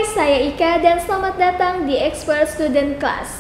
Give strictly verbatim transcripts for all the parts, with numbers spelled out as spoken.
saya Ika dan selamat datang di Expert Student Class.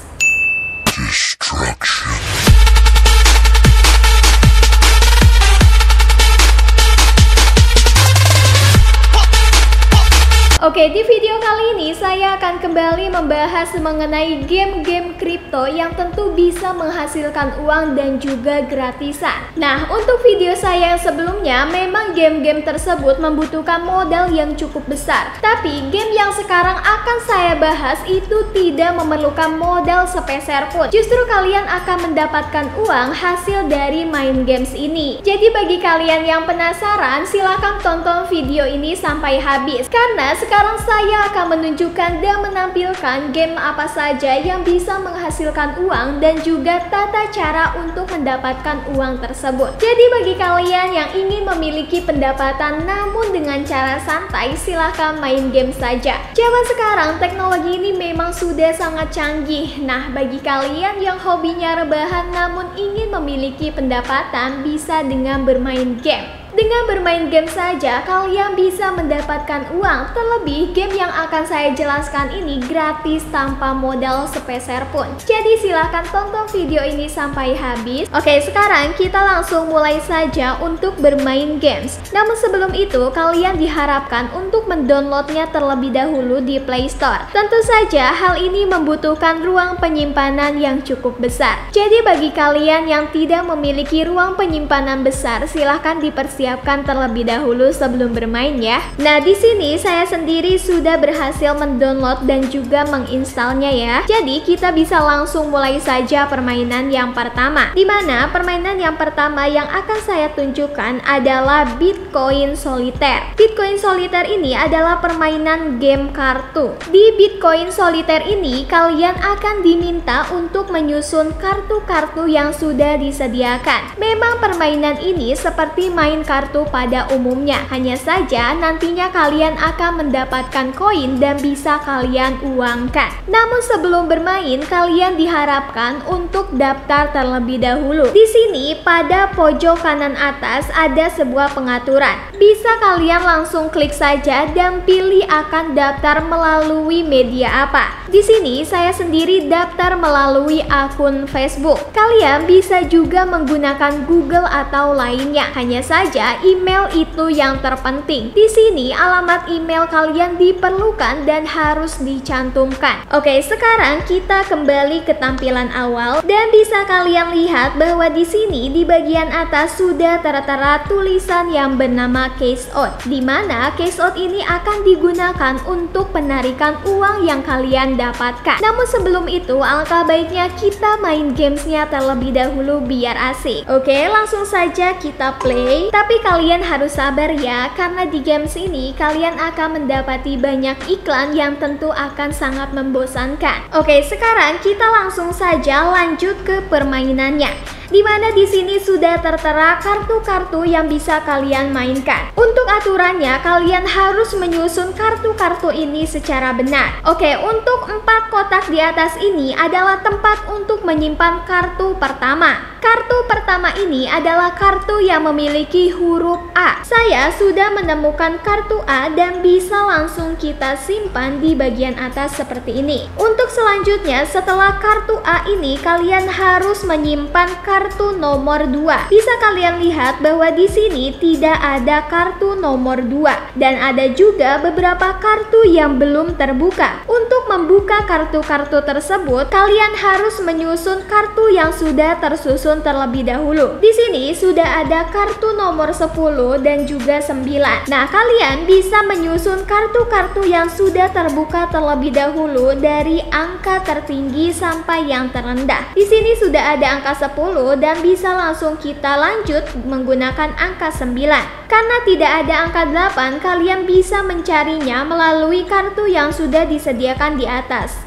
Oke, di video kali ini saya akan kembali membahas mengenai game-game kripto yang tentu bisa menghasilkan uang dan juga gratisan. Nah, untuk video saya yang sebelumnya, memang game-game tersebut membutuhkan modal yang cukup besar. Tapi game yang sekarang akan saya bahas itu tidak memerlukan modal sepeser pun. Justru kalian akan mendapatkan uang hasil dari main games ini. Jadi bagi kalian yang penasaran, silahkan tonton video ini sampai habis. Karena sekarang Sekarang saya akan menunjukkan dan menampilkan game apa saja yang bisa menghasilkan uang dan juga tata cara untuk mendapatkan uang tersebut. Jadi bagi kalian yang ingin memiliki pendapatan namun dengan cara santai, silahkan main game saja. Zaman sekarang teknologi ini memang sudah sangat canggih. Nah, bagi kalian yang hobinya rebahan namun ingin memiliki pendapatan, bisa dengan bermain game. Dengan bermain game saja, kalian bisa mendapatkan uang. Terlebih, game yang akan saya jelaskan ini gratis tanpa modal sepeser pun. Jadi silahkan tonton video ini sampai habis. Oke, sekarang kita langsung mulai saja untuk bermain games. Namun sebelum itu, kalian diharapkan untuk mendownloadnya terlebih dahulu di Play Store. Tentu saja, hal ini membutuhkan ruang penyimpanan yang cukup besar. Jadi bagi kalian yang tidak memiliki ruang penyimpanan besar, silahkan dipersiapkan Siapkan terlebih dahulu sebelum bermain ya. Nah, di sini saya sendiri sudah berhasil mendownload dan juga menginstalnya ya. Jadi kita bisa langsung mulai saja permainan yang pertama. Dimana permainan yang pertama yang akan saya tunjukkan adalah Bitcoin Solitaire. Bitcoin Solitaire ini adalah permainan game kartu. Di Bitcoin Solitaire ini kalian akan diminta untuk menyusun kartu-kartu yang sudah disediakan. Memang permainan ini seperti main kartu kartu pada umumnya, hanya saja nantinya kalian akan mendapatkan koin dan bisa kalian uangkan. Namun sebelum bermain, kalian diharapkan untuk daftar terlebih dahulu. Di sini pada pojok kanan atas ada sebuah pengaturan. Bisa kalian langsung klik saja dan pilih akan daftar melalui media apa. Di sini saya sendiri daftar melalui akun Facebook. Kalian bisa juga menggunakan Google atau lainnya. Hanya saja email itu yang terpenting. Di sini alamat email kalian diperlukan dan harus dicantumkan. Oke, sekarang kita kembali ke tampilan awal dan bisa kalian lihat bahwa di sini di bagian atas sudah tertera tulisan yang bernama cash out, di mana cash out ini akan digunakan untuk penarikan uang yang kalian dapatkan. Namun sebelum itu, alangkah baiknya kita main gamesnya terlebih dahulu biar asik. Oke, langsung saja kita play. Tapi kalian harus sabar ya, karena di games ini kalian akan mendapati banyak iklan yang tentu akan sangat membosankan. Oke, sekarang kita langsung saja lanjut ke permainannya. Dimana di sini sudah tertera kartu-kartu yang bisa kalian mainkan. Untuk aturannya, kalian harus menyusun kartu-kartu ini secara benar. Oke, untuk empat kotak di atas ini adalah tempat untuk menyimpan kartu pertama. Kartu pertama ini adalah kartu yang memiliki huruf A. Saya sudah menemukan kartu A dan bisa langsung kita simpan di bagian atas seperti ini. Untuk selanjutnya, setelah kartu A ini, kalian harus menyimpan kartu Kartu nomor dua. Bisa kalian lihat bahwa di sini tidak ada kartu nomor dua dan ada juga beberapa kartu yang belum terbuka. Untuk membuka kartu-kartu tersebut, kalian harus menyusun kartu yang sudah tersusun terlebih dahulu. Di sini sudah ada kartu nomor sepuluh dan juga sembilan. Nah, kalian bisa menyusun kartu-kartu yang sudah terbuka terlebih dahulu dari angka tertinggi sampai yang terendah. Di sini sudah ada angka sepuluh dan bisa langsung kita lanjut menggunakan angka sembilan. Karena tidak ada angka delapan, kalian bisa mencarinya melalui kartu yang sudah disediakan di atas. Nah,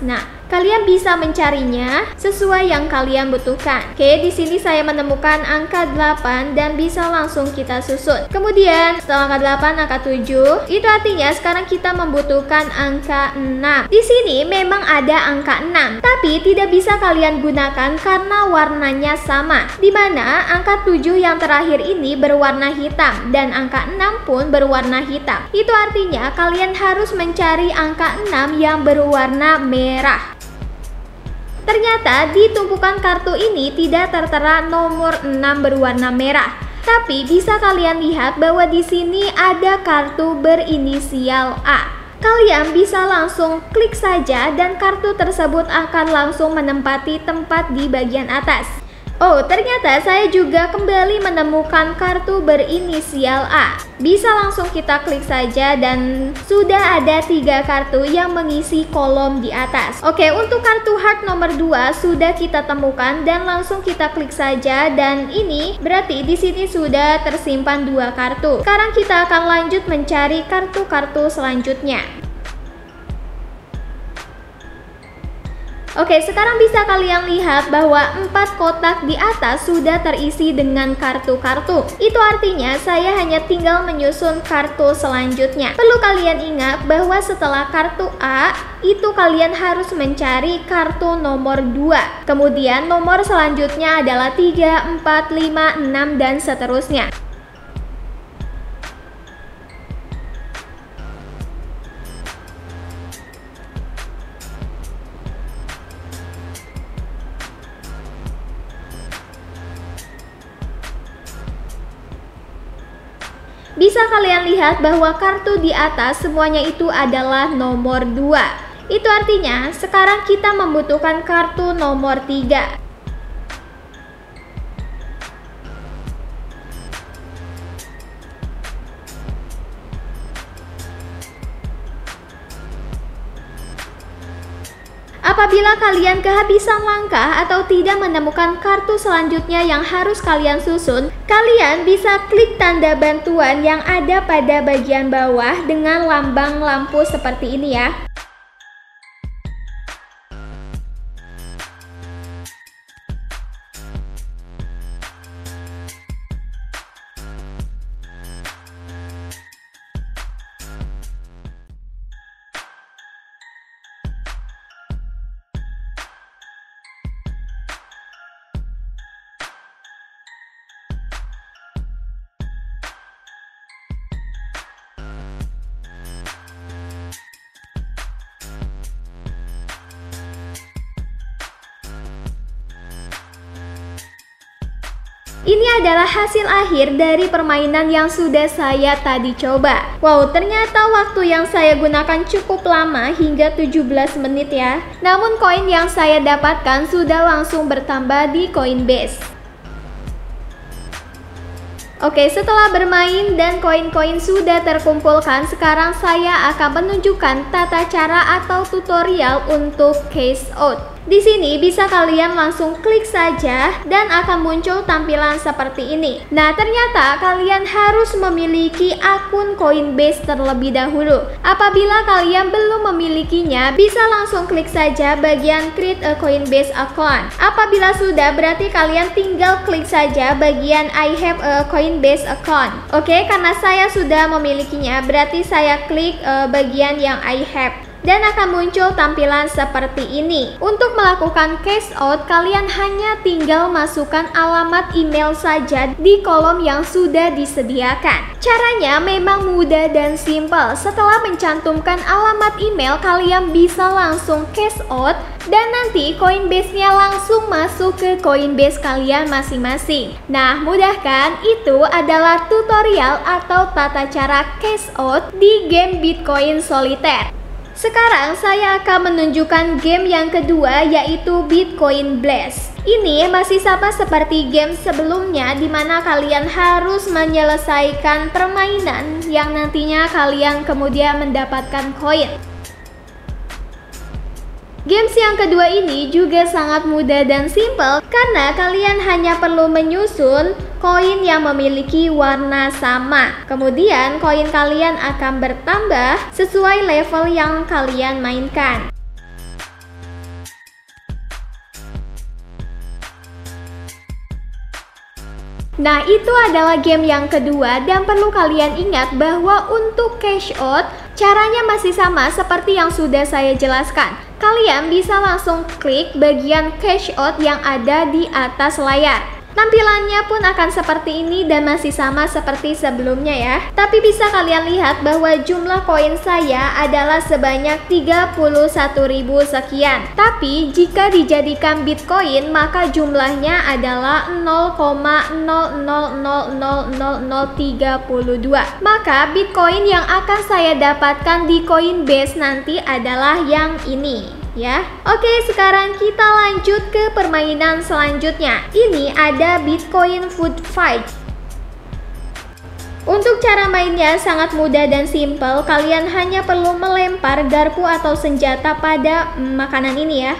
Kalian bisa mencarinya sesuai yang kalian butuhkan. Oke, di sini saya menemukan angka delapan dan bisa langsung kita susun. Kemudian setelah angka delapan, angka tujuh, itu artinya sekarang kita membutuhkan angka enam. Di sini memang ada angka enam, tapi tidak bisa kalian gunakan karena warnanya sama. Dimana angka tujuh yang terakhir ini berwarna hitam dan angka enam pun berwarna hitam. Itu artinya kalian harus mencari angka enam yang berwarna merah. Ternyata di tumpukan kartu ini tidak tertera nomor enam berwarna merah. Tapi bisa kalian lihat bahwa di sini ada kartu berinisial A. Kalian bisa langsung klik saja dan kartu tersebut akan langsung menempati tempat di bagian atas. Oh, ternyata saya juga kembali menemukan kartu berinisial A. Bisa langsung kita klik saja dan sudah ada tiga kartu yang mengisi kolom di atas. Oke, untuk kartu heart nomor dua sudah kita temukan dan langsung kita klik saja dan ini berarti di sini sudah tersimpan dua kartu. Sekarang kita akan lanjut mencari kartu-kartu selanjutnya. Oke, sekarang bisa kalian lihat bahwa empat kotak di atas sudah terisi dengan kartu-kartu. Itu artinya saya hanya tinggal menyusun kartu selanjutnya. Perlu kalian ingat bahwa setelah kartu A, itu kalian harus mencari kartu nomor dua. Kemudian nomor selanjutnya adalah tiga, empat, lima, enam, dan seterusnya. Bisa kalian lihat bahwa kartu di atas semuanya itu adalah nomor dua. Itu artinya sekarang kita membutuhkan kartu nomor tiga. Apabila kalian kehabisan langkah atau tidak menemukan kartu selanjutnya yang harus kalian susun, kalian bisa klik tanda bantuan yang ada pada bagian bawah dengan lambang lampu seperti ini ya. Ini adalah hasil akhir dari permainan yang sudah saya tadi coba. Wow, ternyata waktu yang saya gunakan cukup lama hingga tujuh belas menit ya. Namun koin yang saya dapatkan sudah langsung bertambah di Coinbase. Oke, setelah bermain dan koin-koin sudah terkumpulkan, sekarang saya akan menunjukkan tata cara atau tutorial untuk cash out. Di sini bisa kalian langsung klik saja dan akan muncul tampilan seperti ini. Nah, ternyata kalian harus memiliki akun Coinbase terlebih dahulu. Apabila kalian belum memilikinya, bisa langsung klik saja bagian create a Coinbase account. Apabila sudah, berarti kalian tinggal klik saja bagian I have a Coinbase account. Oke, karena saya sudah memilikinya, berarti saya klik uh, bagian yang I have. Dan akan muncul tampilan seperti ini. Untuk melakukan cash out, kalian hanya tinggal masukkan alamat email saja di kolom yang sudah disediakan. Caranya memang mudah dan simpel. Setelah mencantumkan alamat email, kalian bisa langsung cash out dan nanti Coinbase-nya langsung masuk ke Coinbase kalian masing-masing. Nah, mudah kan? Itu adalah tutorial atau tata cara cash out di game Bitcoin Solitaire. Sekarang saya akan menunjukkan game yang kedua, yaitu Bitcoin Blast. Ini masih sama seperti game sebelumnya, di mana kalian harus menyelesaikan permainan yang nantinya kalian kemudian mendapatkan koin. Games yang kedua ini juga sangat mudah dan simple karena kalian hanya perlu menyusun koin yang memiliki warna sama. Kemudian koin kalian akan bertambah sesuai level yang kalian mainkan. Nah, itu adalah game yang kedua dan perlu kalian ingat bahwa untuk cash out caranya masih sama seperti yang sudah saya jelaskan. Kalian bisa langsung klik bagian cash out yang ada di atas layar. Tampilannya pun akan seperti ini dan masih sama seperti sebelumnya ya. Tapi bisa kalian lihat bahwa jumlah koin saya adalah sebanyak tiga puluh satu ribu sekian. Tapi jika dijadikan Bitcoin maka jumlahnya adalah nol koma nol nol nol nol nol nol tiga dua. Maka Bitcoin yang akan saya dapatkan di Coinbase nanti adalah yang ini. Ya, oke, sekarang kita lanjut ke permainan selanjutnya. Ini ada Bitcoin Food Fight. Untuk cara mainnya sangat mudah dan simple. Kalian hanya perlu melempar garpu atau senjata pada mm, makanan ini ya.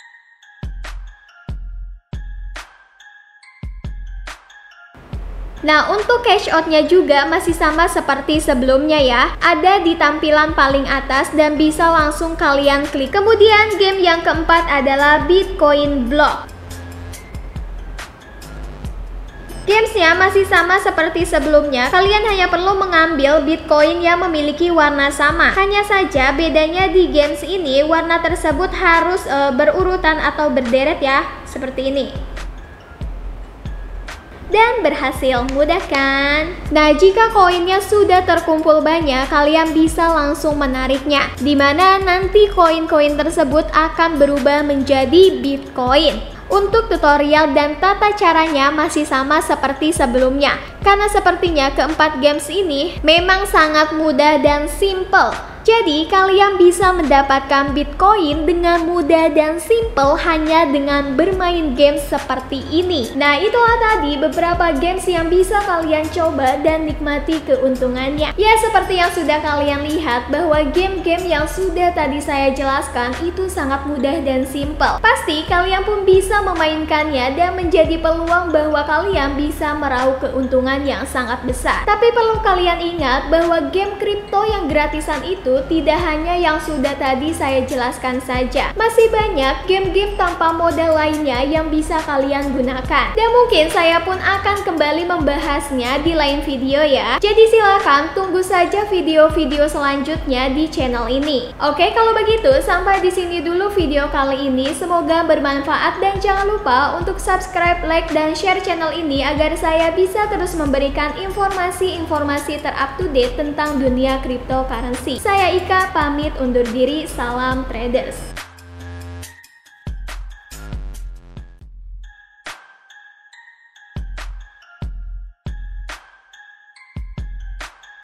Nah, untuk cash out-nya juga masih sama seperti sebelumnya ya. Ada di tampilan paling atas dan bisa langsung kalian klik. Kemudian game yang keempat adalah Bitcoin Block. Gamesnya masih sama seperti sebelumnya. Kalian hanya perlu mengambil Bitcoin yang memiliki warna sama. Hanya saja bedanya di games ini warna tersebut harus e, berurutan atau berderet ya, seperti ini. Dan berhasil, mudah kan? Nah, jika koinnya sudah terkumpul banyak, kalian bisa langsung menariknya, dimana nanti koin-koin tersebut akan berubah menjadi Bitcoin. Untuk tutorial dan tata caranya masih sama seperti sebelumnya, karena sepertinya keempat games ini memang sangat mudah dan simple. Jadi kalian bisa mendapatkan Bitcoin dengan mudah dan simple hanya dengan bermain games seperti ini. Nah, itulah tadi beberapa games yang bisa kalian coba dan nikmati keuntungannya. Ya, seperti yang sudah kalian lihat bahwa game-game yang sudah tadi saya jelaskan itu sangat mudah dan simple. Pasti kalian pun bisa memainkannya dan menjadi peluang bahwa kalian bisa meraup keuntungan yang sangat besar. Tapi perlu kalian ingat bahwa game kripto yang gratisan itu tidak hanya yang sudah tadi saya jelaskan saja. Masih banyak game-game tanpa modal lainnya yang bisa kalian gunakan. Dan mungkin saya pun akan kembali membahasnya di lain video ya. Jadi silakan tunggu saja video-video selanjutnya di channel ini. Oke, kalau begitu sampai di sini dulu video kali ini. Semoga bermanfaat dan jangan lupa untuk subscribe, like, dan share channel ini agar saya bisa terus memberikan informasi-informasi terupdate tentang dunia cryptocurrency. Saya Ika pamit undur diri, salam traders.